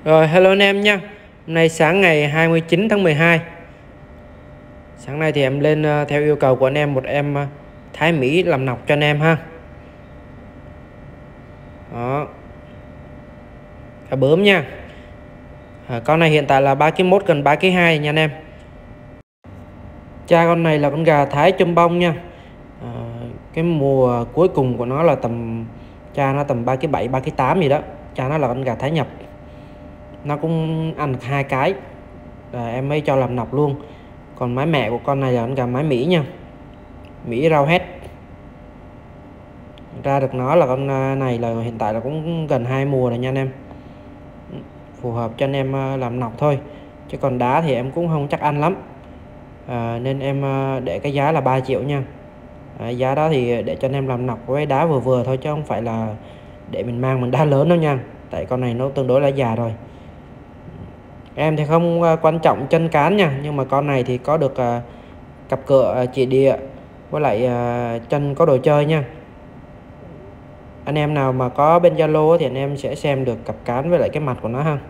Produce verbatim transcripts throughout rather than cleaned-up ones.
Rồi hello anh em nha. Hôm nay sáng ngày hai mươi chín tháng mười hai. Sáng nay thì em lên uh, theo yêu cầu của anh em một em uh, thái Mỹ làm nọc cho anh em ha. Đó. Cá bướm nha. À, con này hiện tại là ba ki lô mốt gần ba ki lô hai nha anh em. Cha con này là con gà Thái chôm bông nha. À, cái mùa cuối cùng của nó là tầm cha nó tầm ba ki lô bảy, ba ki lô tám gì đó. Cha nó là con gà Thái nhập. Nó cũng ăn hai cái. À, em mới cho làm nọc luôn. Còn mái mẹ của con này là con gà mái Mỹ nha. Mỹ rau hết. Ra được nó là con này là hiện tại là cũng gần hai mùa rồi nha anh em. Phù hợp cho anh em làm nọc thôi. Chứ còn đá thì em cũng không chắc ăn lắm. À, nên em để cái giá là ba triệu nha. À, giá đó thì để cho anh em làm nọc với đá vừa vừa thôi, chứ không phải là để mình mang mình đá lớn đâu nha. Tại con này nó tương đối là già rồi. Em thì không quan trọng chân cán nha, nhưng mà con này thì có được uh, cặp cửa uh, chỉ địa với lại uh, chân có đồ chơi nha. Anh em nào mà có bên Zalo thì anh em sẽ xem được cặp cán với lại cái mặt của nó ha.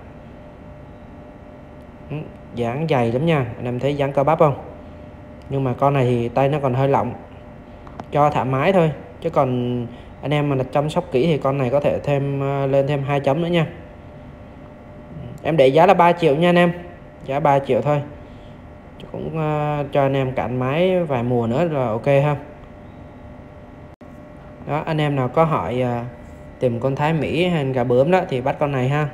Ừ, dáng dày lắm nha, anh em thấy dáng cơ bắp không? Nhưng mà con này thì tay nó còn hơi lỏng, cho thoải mái thôi. Chứ còn anh em mà chăm sóc kỹ thì con này có thể thêm uh, lên thêm hai chấm nữa nha. Em để giá là ba triệu nha anh em. Giá ba triệu thôi. Cũng uh, cho anh em cạn máy vài mùa nữa là ok ha. Đó, anh em nào có hỏi uh, tìm con Thái Mỹ hay gà bướm đó thì bắt con này ha.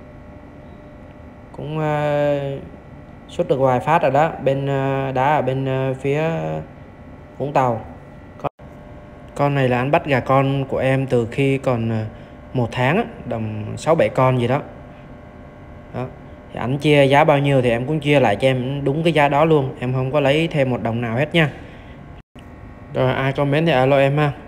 Cũng uh, xuất được vài phát rồi đó. Bên uh, đá ở bên uh, phía Vũng Tàu. Con, con này là anh bắt gà con của em từ khi còn uh, một tháng, tầm sáu bảy con gì đó. Đó. Thì anh chia giá bao nhiêu thì em cũng chia lại cho em đúng cái giá đó luôn. Em không có lấy thêm một đồng nào hết nha. Rồi ai comment thì alo em ha.